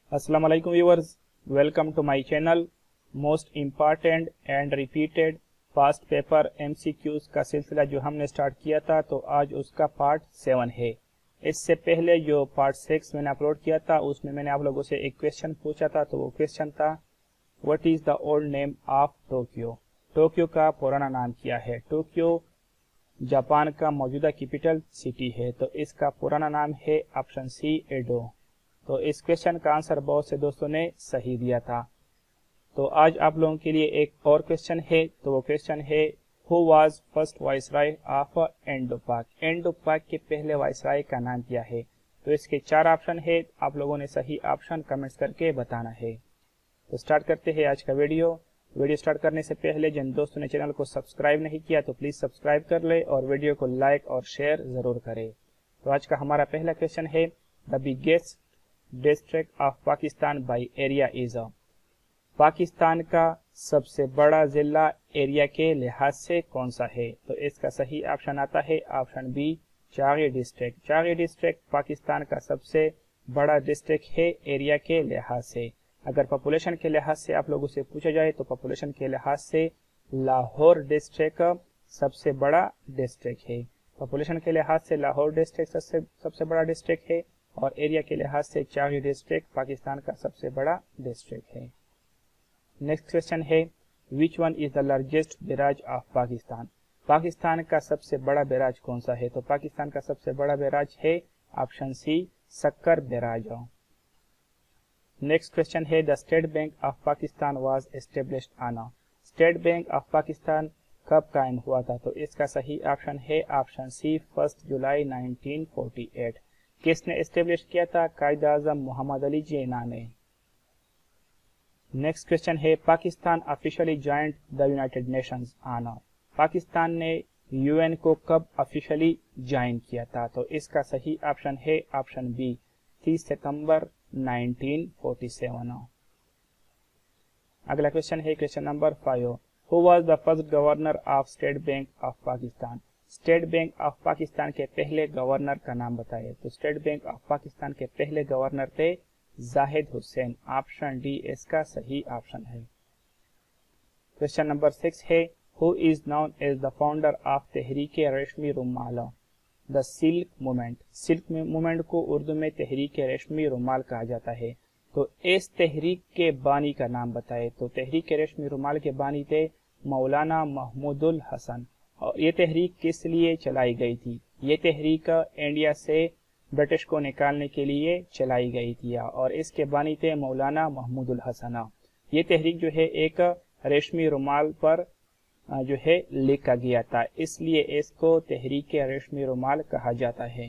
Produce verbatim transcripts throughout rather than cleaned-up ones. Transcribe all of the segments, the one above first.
अस्सलाम वालेकुम viewers, welcome to my channel. Most important and repeated past paper MCQs का सिलसिला जो हमने स्टार्ट किया था, तो आज उसका पार्ट सेवन है। इससे पहले जो पार्ट सिक्स मैंने अपलोड किया था उसमें मैंने आप लोगों से एक क्वेश्चन पूछा था, तो वो क्वेश्चन था what is the old name of Tokyo. Tokyo का पुराना नाम क्या है। टोक्यो जापान का मौजूदा कैपिटल सिटी है, तो इसका पुराना नाम है ऑप्शन सी एडो। तो इस क्वेश्चन का आंसर बहुत से दोस्तों ने सही दिया था। तो आज आप लोगों के लिए एक और क्वेश्चन है, तो वो क्वेश्चन है who was first viceroy of Indo-Pak. Indo-Pak के पहले वाइसराय का नाम क्या है। तो इसके चार ऑप्शन है, आप लोगों ने सही ऑप्शन कमेंट्स करके बताना है। तो स्टार्ट करते हैं आज का वीडियो। वीडियो स्टार्ट करने से पहले जिन दोस्तों ने चैनल को सब्सक्राइब नहीं किया तो प्लीज सब्सक्राइब कर ले और वीडियो को लाइक और शेयर जरूर करें। तो आज का हमारा पहला क्वेश्चन है the biggest district of Pakistan by area is. Pakistan का सबसे बड़ा जिला एरिया के लिहाज से कौन सा है। तो इसका सही ऑप्शन आता है option B Chagai district. Chagai district Pakistan का सबसे बड़ा डिस्ट्रिक्ट है एरिया के लिहाज से। अगर पॉपुलेशन के लिहाज से आप लोगों से पूछा जाए तो पॉपुलेशन के लिहाज से लाहौर डिस्ट्रिक्ट सबसे बड़ा डिस्ट्रिक्ट है। पॉपुलेशन के लिहाज से लाहौर डिस्ट्रिक्ट सबसे सबसे बड़ा डिस्ट्रिक्ट है और एरिया के लिहाज से चागी डिस्ट्रिक्ट पाकिस्तान का सबसे बड़ा डिस्ट्रिक्ट है। नेक्स्ट क्वेश्चन है which one is the largest barrage of Pakistan. Pakistan का सबसे बड़ा बैराज कौन सा है। तो पाकिस्तान का सबसे बड़ा बैराज है option C Sukkur barrage. Next question है the state bank of Pakistan was established on. State bank of Pakistan कब कायम हुआ था। तो इसका सही ऑप्शन है option C first July nineteen forty eight. किसने एस्टेब्लिश किया था। कायद आजम मोहम्मद अली जिन्ना ने। नेक्स्ट क्वेश्चन है Pakistan officially joined the United Nations on. Pakistan ने यूएन को कब ऑफिशियली ज्वाइन किया था। तो इसका सही ऑप्शन है ऑप्शन बी तीस सितंबर नाइनटीन फोर्टी सेवन। अगला क्वेश्चन है question number five who was the first governor of state bank of Pakistan. State bank of Pakistan के पहले गवर्नर का नाम बताइए। तो स्टेट बैंक ऑफ पाकिस्तान के पहले गवर्नर थे जाहिद हुसैन। ऑप्शन डी इसका सही ऑप्शन है। क्वेश्चन नंबर सिक्स है who is known as the founder of Tehreek Reshmi Rumal. The silk movement. Silk movement को उर्दू में तहरीक रेशमी रुमाल कहा जाता है। तो इस तहरीक के बानी का नाम बताए। तो तहरीक रेशमी रुमाल के बानी थे मौलाना महमूदुल हसन। और ये तहरीक किस लिए चलाई गई थी। ये तहरीक इंडिया से ब्रिटिश को निकालने के लिए चलाई गई थी और इसके बानी थे मौलाना महमूदुल हसन। ये तहरीक जो है एक रेशमी रुमाल पर जो है लिखा गया था, इसलिए इसको तहरीक रेशमी रुमाल कहा जाता है।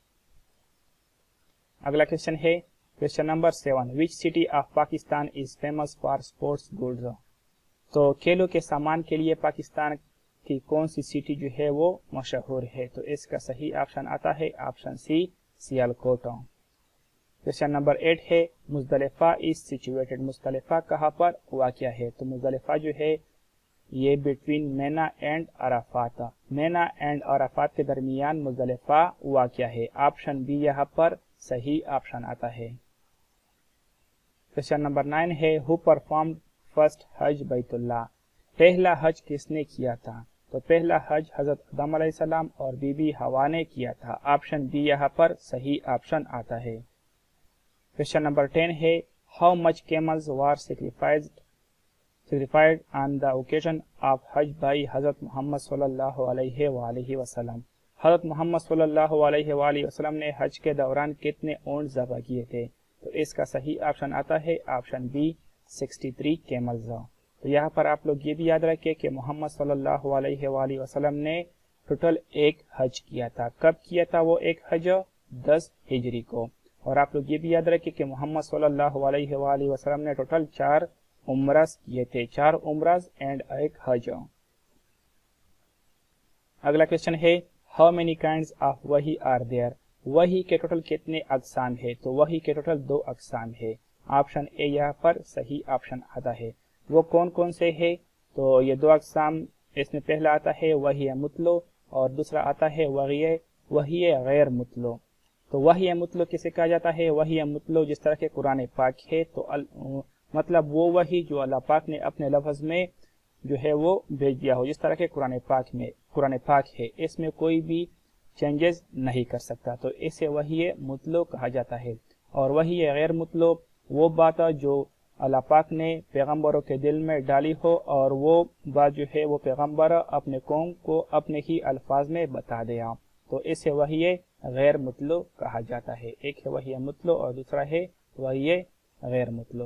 अगला क्वेश्चन है question number seven which city of Pakistan is famous for sports goods. तो खेलों के सामान के लिए पाकिस्तान की कौन सी सिटी जो है वो मशहूर है। तो इसका सही ऑप्शन आता है option C Sialkot. Question number eight है मुजदलिफा इज सिचुएटेड। मुजदलिफा कहाँ पर वाक़या है। तो मुजदलिफा जो है ये between Mina and Arafat. Mina and Arafat के दरमियान मुजदलिफा वाक़या है। ऑप्शन बी यहाँ पर सही ऑप्शन आता है। क्वेश्चन नंबर नाइन है हु परफॉर्म्ड फर्स्ट हज बैतुल्लाह। पहला हज किसने किया था। तो पहला हज हजरत आदम अलैहिस्सलाम और बीबी हवा ने किया था। ऑप्शन बी यहाँ पर सही ऑप्शन आता है। क्वेश्चन नंबर टेन है how much camels were sacrificed sacrificed on the occasion of Hajj by हजरत मोहम्मद सल्लल्लाहु अलैहि वालैहि वसल्लम। हजरत मोहम्मद सल्लल्लाहु अलैहि वालैहि वसल्लम ने हज के दौरान कितने ऊंट ज़बह किए थे। तो इसका सही ऑप्शन आता है ऑप्शन बी तिरसठ कैमल्स। तो यहाँ पर आप लोग ये भी याद रखें कि मोहम्मद सल्लल्लाहु अलैहि वालैहि वसल्लम ने टोटल एक हज किया था। कब किया था वो एक हज। दस हिजरी को। और आप लोग ये भी याद रखें कि मोहम्मद सल्लल्लाहु अलैहि वालैहि वसल्लम ने टोटल चार उम्रास किए थे। चार उम्रास एंड एक हज। अगला क्वेश्चन है हाउ मेनी काइंड्स ऑफ वही आर देयर। वही के टोटल कितने अकसाम है। तो वही के टोटल दो अकसाम है। ऑप्शन ए यहाँ पर सही ऑप्शन आता है। वो कौन कौन से है। तो ये दो अकसाम इसमें पहला आता है वही मुतलो और दूसरा आता है वही वही गैर मुतलो। तो वही मुतलो किसे कहा जाता है? वही मुतलो जिस तरह के कुरान पाक है, तो अल, मतलब वो वही जो अल्लाह पाक ने अपने लफ्ज में जो है वो भेज दिया हो, जिस तरह के कुरान पाक में कुरान पाक है, इसमें कोई भी चेंजेस नहीं कर सकता, तो इसे वही मुतलो कहा जाता है। और वही गैर मुतलो वो बात जो अल्लाह पाक ने पैगम्बरों के दिल में डाली हो, और वो बात जो है वो पैगम्बर अपने कौम को अपने ही अल्फाज में बता दिया, तो इसे वही गैर मुतलो कहा जाता है। एक है वही मुतलो और दूसरा है वही गैर मुतलो।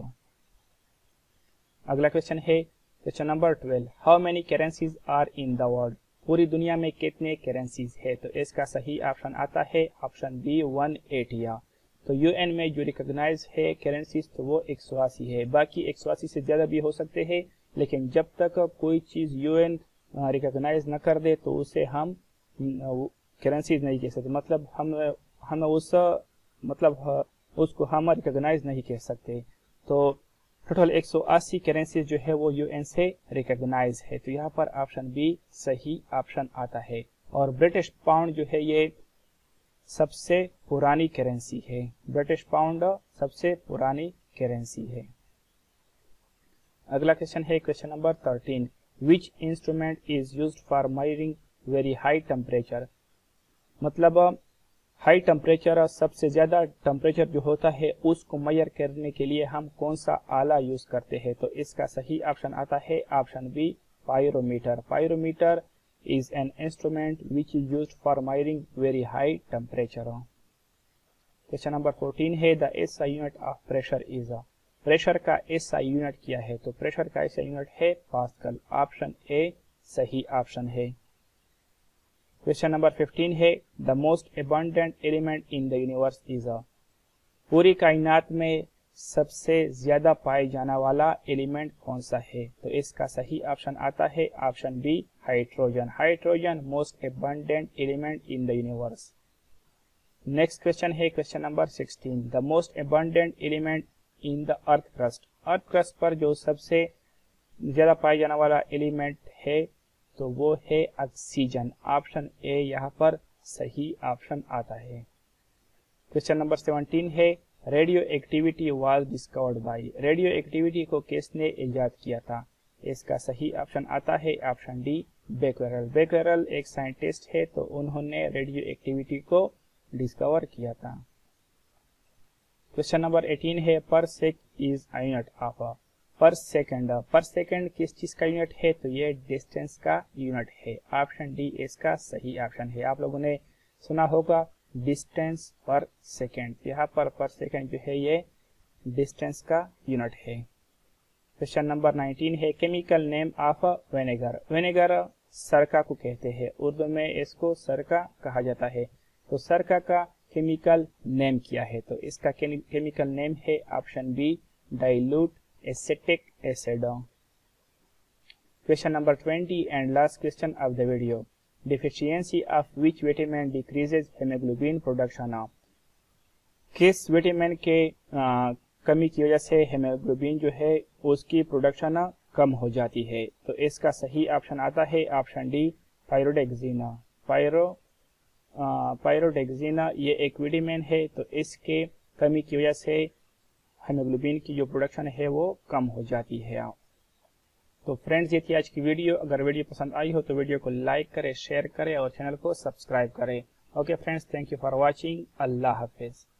अगला क्वेश्चन है question number twelve, how many currencies are in the world? पूरी दुनिया में कितने करेंसीज है? तो इसका सही ऑप्शन आता है ऑप्शन बी वन एटी। तो यूएन में जो रिकॉग्नाइज है करेंसीज तो वो एक सौ अस्सी है, बाकी एक सौ अस्सी से ज्यादा भी हो सकते हैं, लेकिन जब तक कोई चीज यूएन रिकॉग्नाइज न कर दे तो उसे हम करेंसीज नहीं कह सकते, मतलब हम हम उस मतलब उसको हम रिकॉग्नाइज नहीं कह सकते। तो टोटल एक सौ अस्सी करेंसीज जो है वो यूएन से रिकॉग्नाइज है, तो यहाँ पर ऑप्शन बी सही ऑप्शन आता है। और ब्रिटिश पाउंड जो है ये सबसे पुरानी करेंसी है, ब्रिटिश पाउंड सबसे पुरानी करेंसी है। अगला क्वेश्चन है question number thirteen, which instrument is used for measuring very high temperature? मतलब हाई टेम्परेचर, सबसे ज्यादा टेम्परेचर जो होता है उसको मेजर करने के लिए हम कौन सा आला यूज करते हैं? तो इसका सही ऑप्शन आता है option B pyrometer. Pyrometer is an instrument which is used for measuring very high temperature. Question number fourteen है the S I unit of pressure is a, pressure का S I यूनिट क्या है? तो pressure का S I unit है pascal, option A सही option है। Question number fifteen है the most abundant element in the universe is a, पूरी कायनात में सबसे ज्यादा पाए जाने वाला एलिमेंट कौन सा है? तो इसका सही ऑप्शन आता है option B hydrogen. Hydrogen most abundant element in the universe. Next question है question number sixteen, the most abundant element in the earth crust? Earth crust पर जो सबसे ज्यादा पाए जाने वाला एलिमेंट है तो वो है ऑक्सीजन, ऑप्शन ए यहाँ पर सही ऑप्शन आता है। क्वेश्चन नंबर सेवनटीन है radioactivity was discovered by? Radioactivity को किसने इजाद किया था? इसका सही ऑप्शन आता है ऑप्शन डी बेक्वेरेल। बेक्वेरेल एक साइंटिस्ट है, तो उन्होंने रेडियो एक्टिविटी को डिस्कवर किया था। क्वेश्चन नंबर एटीन है parsec is a unit of a, per second. पर सेकंड किस चीज का यूनिट है? तो ये डिस्टेंस का यूनिट है, ऑप्शन डी इसका सही ऑप्शन है। आप लोगों ने सुना होगा डिस्टेंस पर सेकेंड, यहाँ पर पर सेकेंड जो है ये डिस्टेंस का यूनिट है। क्वेश्चन नंबर नाइनटीन है chemical name of vinegar? Vinegar सरका को कहते हैं, उर्दू में इसको सरका कहा जाता है, तो सरका का केमिकल नेम क्या है? तो इसका केमिकल नेम है option B dilute acetic acid. Question number twenty and last question of the video, deficiency of which vitamin decreases haemoglobin production? किस विटामिन के आ, कमी की वजह से हेमोग्लोबिन जो है उसकी प्रोडक्शन कम हो जाती है? तो इसका सही ऑप्शन आता है option D pyridoxine. Pyro pyridoxine ये एक विटामिन है, तो इसके कमी की वजह से हेमोग्लोबिन की जो प्रोडक्शन है वो कम हो जाती है। तो फ्रेंड्स ये थी आज की वीडियो। अगर वीडियो पसंद आई हो तो वीडियो को लाइक करें, शेयर करें और चैनल को सब्सक्राइब करें। Okay friends, thank you for watching. अल्लाह हाफिज।